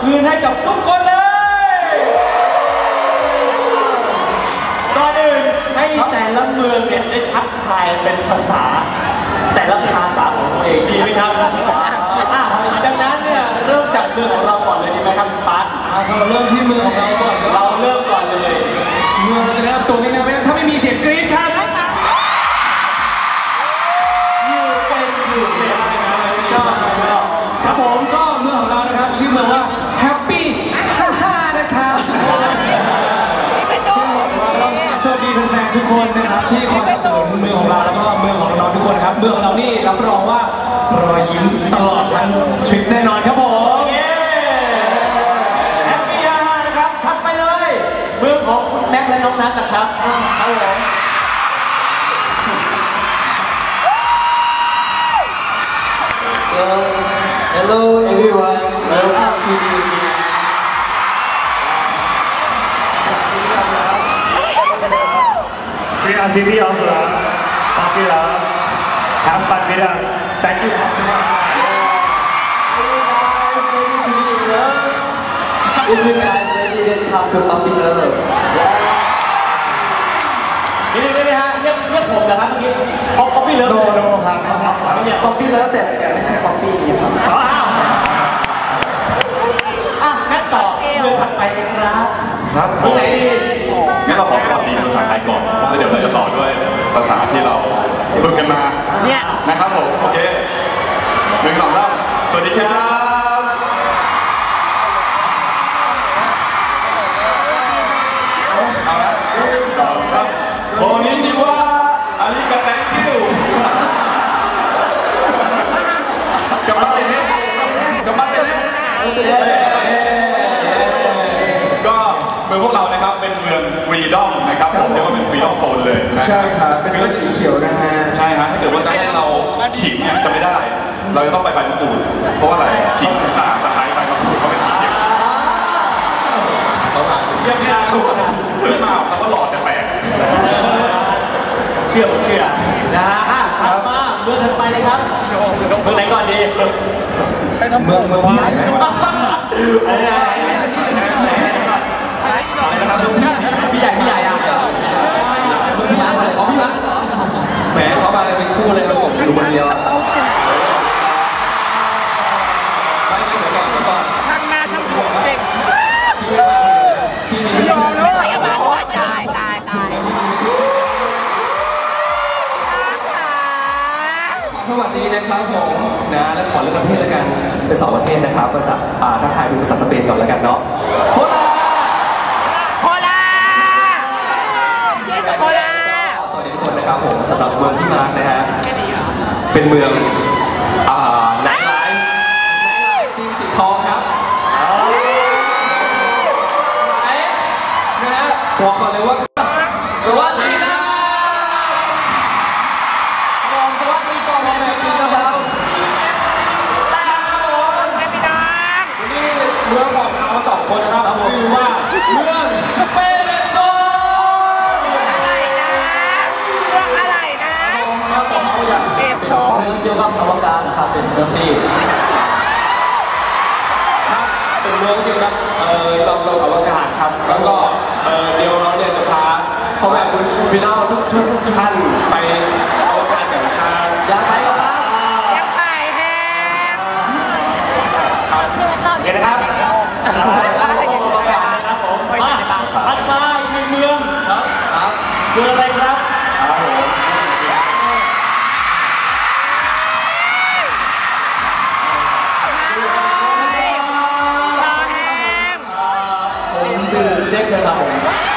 คืนให้กับทุกคนเลยก่อนอื่นให้แต่ละเมืองเนี่ยได้ทักทายเป็นภาษาแต่ละภาษาของตัวเองดีไหมครับดังนั้นเนี่ยเริ่มจากเมืองของเราก่อนเลยดีไหมครับคุณปั๊กเราเริ่มที่เมืองของเราก่อนเราเริ่มก่อนเลยเมืองจะได้รับตัวง่ายๆไหมถ้าไม่มีเสียงกรี๊ดครับครับผมก็เมืองของเรานะครับชื่อเมืองว่า Happy 55นะครับซึ่งเราโชคดีแฟนๆทุกคนนะครับที่คอยสนับสนุนเมืองของเราแล้วก็เมืองของน้องๆทุกคนนะครับเมืองของเรานี่รับรองว่ารอยยิ้มตลอดทั้งทริปแน่นอนครับผม Happy 55นะครับทักไปเลยเมืองของคุณแม็กและน้องนัทนะครับครับผม So hello everyone, welcome to the We are City of Love, Puppy Love. Have fun with us. Thank you so much. Are you guys ready to be in love? If you guys ready, then come to Puppy Love. นี่ฮะเรียกผมนะครับเมื่อกี้ป๊อปปี้เลิฟโนครับ Puppy Love แต่ไม่ใช่ Puppy นี่ครับแม่ต่อเมืองถัดไปครับครับที่ไหนดีงั้นเราขอสวัสดีเป็นภาษาไทยก่อนแล้วเดี๋ยวเราจะต่อด้วยภาษาที่เราฝึกกันมานะครับผมโอเคหนึ่งสองสามสวัสดีครับเอาละหนึ่งสองสามโคนิชิวะอาริกาแตงคิวกลับมาเต้นเนี่ยก็เมืองพวกเรานะครับเป็นเมืองฟรีดอมนะครับผมเรียกว่าเป็นฟรีดอมโซนเลยใช่ครับเป็นเมืองสีเขียวนะฮะใช่ฮะถ้าเกิดว่าจะให้เราขิงเนี่ยจะไม่ได้เราจะต้องไปใบมะกรูดเพราะว่าอะไรขิงข่าตะไคร้ใบมะกรูดเขาเป็นสีเขียวเชื่อไม่ได้ถูกเรื่องมาเราก็หลอดจะแปลกเชื่อนะฮะถัดมาเมืองถัดไปเลยครับเมืองไหนก่อนดีเมืองพี่ใหญ่ไหมพี่ใหญ่อ่ะของพี่มาแหมเขามาเป็นคู่เลยครับผมดูคนเดียวไม่เดี๋ยวก่อนช่างหน้าช่างผมเด็กพี่ไม่ยอมเลยตายสวัสดีนะครับผมนะแล้วขอเลือกประเทศแล้วกันเป็น2ประเทศนะครับภาษาทักทายเป็นภาษาสเปนก่อนแล้วกันเนาะโคลาสวัสดีทุกคนนะครับผมสำหรับเมืองที่มาร์กนะฮะเป็นเมืองไนท์ไลฟ์ทีมสีทองครับนะฮะบอกก่อนเลยว่าสวัสดีครับสวัสดีก่อนเลยนะครับตามผมไม่มีน้ำนี่เมืองของเรา2คนนะครับชื่อว่าเมืองสเปนโซอะไรนะเขาอยากเก็บของเกี่ยวกับอวกาศนะครับเป็นเมืองที่เป็นเมืองเกี่ยวกับดาวดวงอวกาศครับแล้วก็เดี๋ยวเราเนี่ยจะพาพ่อแม่พี่น้องทุกท่านไปอวกาศกันนะครับอยากไปไหมครับอยากไปแฮมเห็นนะครับอวกาศนะครับผมถัดมาอีกหนึ่งเมืองครับเมืองอะไรครับผมชื่อเจ๊กนะครับผม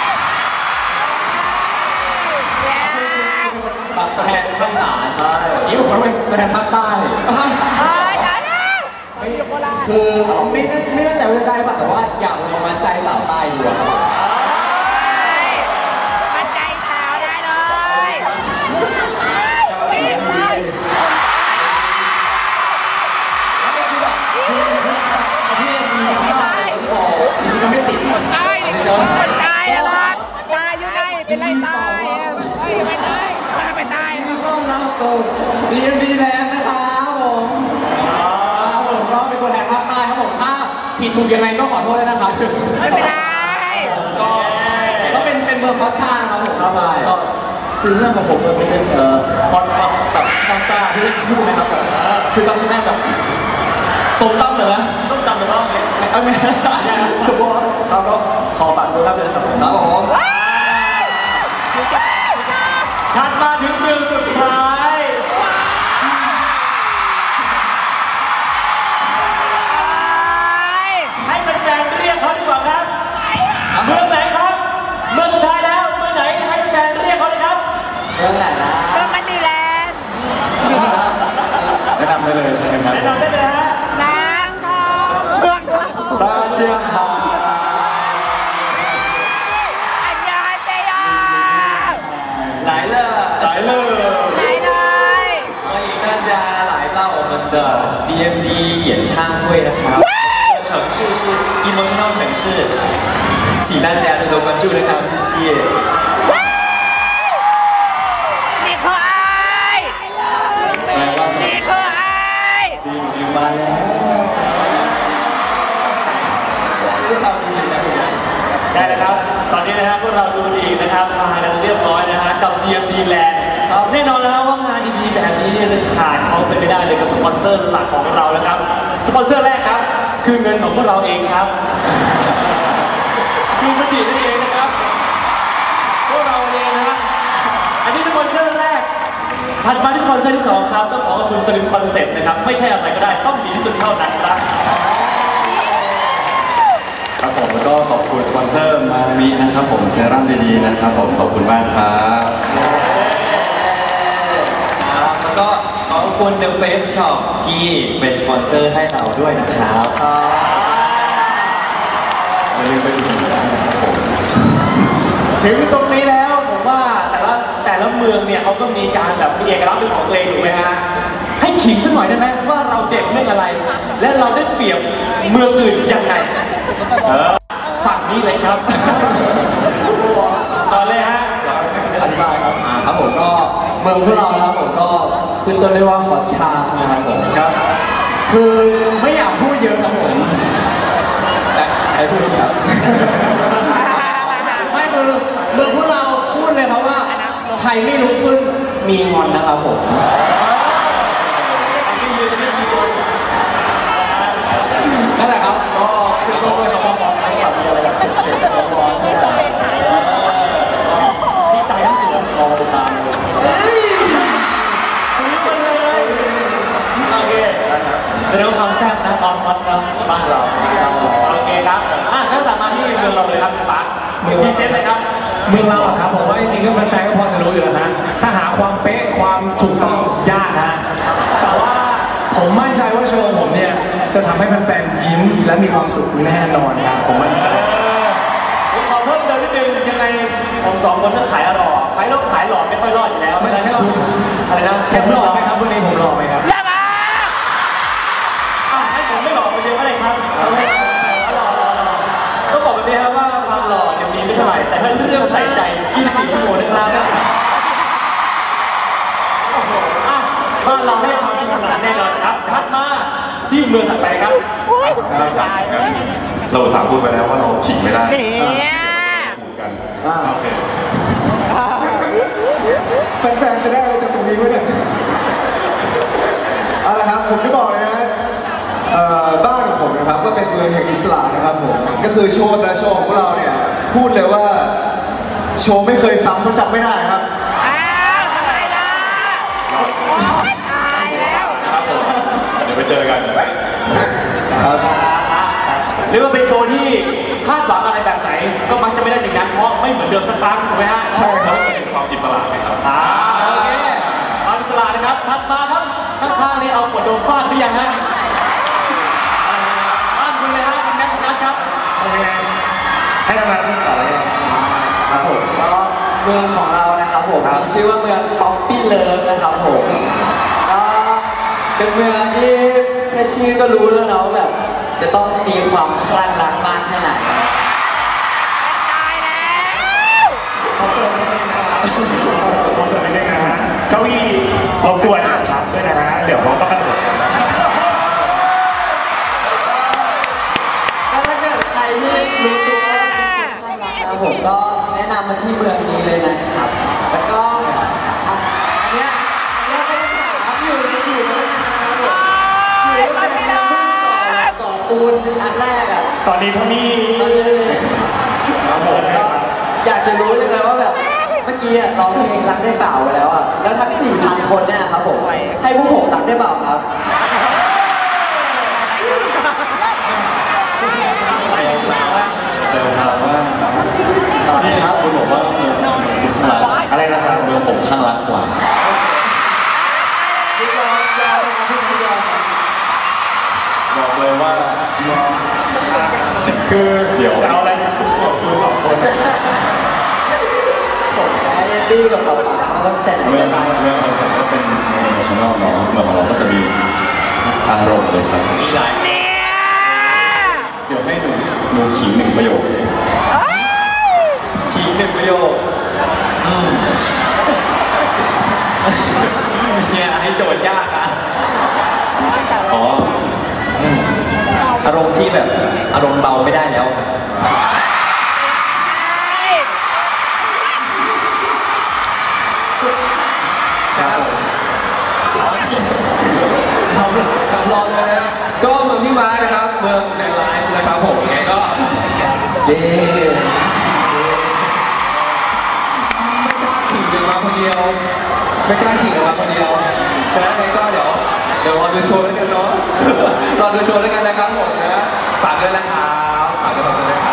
แทนภาคเหนือใช่นี่ผมเป็นแทนภาคใต้คือไม่แน่ใจว่าจะได้ป่ะแต่ว่าอยากลองมั่นใจสาวใต้อยู่ครับมั่นใจสาวได้เลยผถูกยังไงก็ขอโทษด้วยนะครับไม่เป็นไรก็เป็นเมืองพัชชานะครับผมใช่ก็ซื้อเรื่องของผมมันเป็นคอนแบบคอนซ่าที่พูดไหมครับแบบคือจำชื่อแม่แบบส้มตำเหรอส้มตำหรือว่าไม่ถูกป่ะครับก็ขอฝากตัวครับเลยครับผมถัดมาถึงเมืองสุดท้ายให้แฟนๆเรียกเขาดีกว่าครับเมืองไหนครับเมืองสุดท้ายแล้วเมืองไหนให้แฟนๆเรียกเขาเลยครับเมืองไหนนะเมืองมันดีแลนด์แนะนำได้เลยใช่ไหมครับแนะนำได้เลยฮะนางทองเมืองตาเจียงไฮ้อันยาเตยา来了来了来เลย欢迎大家来到我们的 DMD 演唱会นะครับ城市是 Emotional 城市请大家多多关注นะครับ谢谢นี่คือไอ้นี่คือไอ้ซีรีส์มาแล้วใช่แล้วครับตอนนี้นะครับพวกเราดูดีนะครับมากันเรียบร้อยนะฮะกับ DMD Land แน่นอนแล้วว่างานดีๆแบบนี้จะขาดเขาไปไม่ได้เลยกับสปอนเซอร์หลักของเราแล้วครับสปอนเซอร์แรกครับคือเงินของพวกเราเองครับคือมตินั่นเองนะครับพวกเราเองนะฮะอันนี้สปอนเซอร์แรกถัดมาที่สปอนเซอร์ที่2ครับต้องขอขอบคุณสลิมคอนเซ็ปต์นะครับไม่ใช่อะไรก็ได้ต้องดีที่สุดเท่านั้นครับครับผมแล้วก็ขอบคุณสปอนเซอร์มามีนะครับผมเซรั่มดีๆนะครับผมขอบคุณมากครับแล้วก็ขอบคุณ The Face Shop ที่เป็นสปอนเซอร์ให้เราด้วยนะครับอย่าลืมไปดูกันนะครับผมถึงตรงนี้แล้วผมว่าแต่ละเมืองเนี่ยเขาก็มีการแบบมีเอกลักษณ์เป็นของตัวเองถูกไหมฮะให้ขิงสักหน่อยได้ไหมว่าเราเด็ดเรื่องอะไรและเราได้เปรียบเมืองอื่นยังไงฝั่งนี้เลยครับต่อเลยฮะอธิบายครับครับผมก็เมืองพวกเรานะครับผมก็ขึ้นต้นด้วยว่าขอชาใช่ไหมครับผมครับคือไม่อยากพูดเยอะครับผมแต่ใครพูดครับไม่คือเมืองพวกเราพูดเลยครับว่าใครไม่ลุกขึ้นมีงอนนะครับผมนั่นแหละครับก็คือต้องด้วยคำว่าบอลทั้งหมดมีอะไรแบบเก่งๆบอลใช่ไหมที่ตายทั้งเสือรอติดตามเลยคุยกันเลยโอเคแสดงความแซ่บนะความฮอตนะบ้านเราโอเคครับถ้าต่อมาที่เมืองเราเลยครับคุณปั๊กมีเซตเลยครับเมืองเราอะครับผมว่าจริงๆก็แฟนๆก็พอจะรู้อยู่แล้วนะถ้าหาความเป๊ะความถูกต้องยากนะแต่ว่าผมมั่นใจว่าโชว์ผมเนี่ยจะทำให้แฟนๆยิ้มและมีความสุขแน่นอนครับผมมั่นใจผมขอเพิ่มเติมนิดนึงยังไงผมสองคนต้องขายหล่อขายแล้วขายหล่อไม่ค่อยรอดอยู่แล้วไม่ได้คุณอะไรนะผมหล่อไหมครับวันนี้ผมหล่อไหมครับอย่ามาให้ผมไม่หล่อคนเดียวก็ได้ครับต้องบอกแบบนี้ครับว่าความหล่อเดี๋ยวนี้ไม่เท่าไหร่แต่ถ้าเรื่องใส่ใจ24 ชั่วโมงนะครับบ้านเราให้ความสำคัญแน่นอนครับถัดมาที่เมืองถัดไปครับเราสามพูดไปแล้วว่าเราขิงไม่ได้ถูกกันโอเคแฟนๆจะได้อะไรจากตรงนี้วะเนี่ยเอาละครับผมจะบอกเลยนะบ้านของผมนะครับก็เป็นเมืองแห่งอิสระนะครับผมก็คือโชว์แต่โชว์ของพวกเราเนี่ยพูดเลยว่าโชว์ไม่เคยซ้ำต้องจำไม่ได้ครับเดี๋ยวไปเจอกันหรือว่าเป็นโชว์ที่คาดหวังอะไรแบบไหนก็มักจะไม่ได้สิ่งนั้นเพราะไม่เหมือนเดิมสักครั้งถูกไหมฮะใช่ครับเป็นความอิสระนะครับโอเคความอิสระนะครับถัดมาครับข้างๆนี้เอากดโดนฟาดหรือยังฮะบ้านคุณเลยฮะคุณนัทครับโอเคให้เรามาพูดต่อเลยครับผมก็เมืองของเรานะครับผมมีชื่อว่าเมืองป๊อปปี้เลิฟนะครับผมก็เป็นเมืองที่แค่ชื่อก็รู้แล้วนะว่าแบบจะต้องมีความคลั่งรักมากแค่ไหนตายแล้วขอเสริมนิดนึงนะฮะเก้าอี้รบกวนครับด้วยนะฮะเดี๋ยวเขาต้องกระโดดผมก็แนะนำมาที่เมืองนี้เลยนะครับ แล้วก็อันเนี้ยไม่ต้องถามอยู่มาตั้งนานนะครับผมอยู่ตั้งแต่ยังเพิ่งก่อปูนอันแรกอ่ะตอนนี้เท่านี้ครับผมก็อยากจะรู้จังเลยว่าแบบเมื่อกี้ร้องเพลงรักได้เปล่าไปแล้วอ่ะแล้วทั้ง 4,000 คนเนี่ยครับผมให้พวกผมรักได้เปล่าครับเดินทางว่านี่ครับคุณบอกว่าเมืองคุณข้างรักอะไรนะครับเมืองผมข้างรักกว่าพี่ยอมนะครับพี่ยอมบอกเลยว่าคือเดี๋ยวจะเอาอะไรไปสู้กับคุณสองคนผมแพ้ดีกับป๊าป๊ามาตั้งแต่ไหนเมือแต่งไรเมืองของผมก็เป็นเมืองชนอลเนาะเมืองของเราก็จะมีอารมณ์เลยครับมีหลายเดี๋ยวให้หนูขิง1 ประโยคขี1 ประโยคเนี่ยให้โจทย์ยากอ่ะอ๋ออารมณ์ที่แบบอารมณ์เบาไม่ได้แล้วครับรอเลยนะก็เมืองที่มานะครับเมืองในไลฟ์นะครับผมไงก็เย้ไม่กล้าขี่กันมาคนเดียวไม่กล้าขี่กันมาคนเดียวแล้วไงก็เดี๋ยวรอดูโชว์แล้วกันเนาะรอดูโชว์แล้วกันนะครับผมนะฝากด้วยนะครับฝากด้วยนะครับ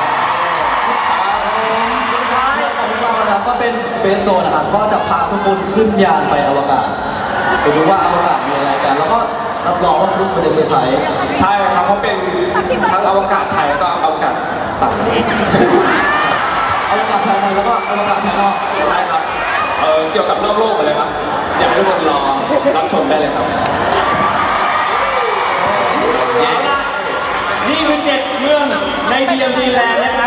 สุดท้ายของเรานะครับก็เป็น Space Zone นะครับก็จะพาทุกคนขึ้นยานไปอวกาศไปดูว่าอวกาศมีอะไรกันแล้วก็รับรองว่าทุกคนจะเซอร์ไพรส์ใช่ครับเพราะเป็นทั้งอวกาศไทยแล้วก็อวกาศต่างประเทศอวกาศภายในแล้วก็อวกาศภายนอกใช่ครับเกี่ยวกับนอกโลกหมดเลยครับอยากให้ทุกคนรอรับชมได้เลยครับนี่คือ7 เมืองใน DMD Land นะครับ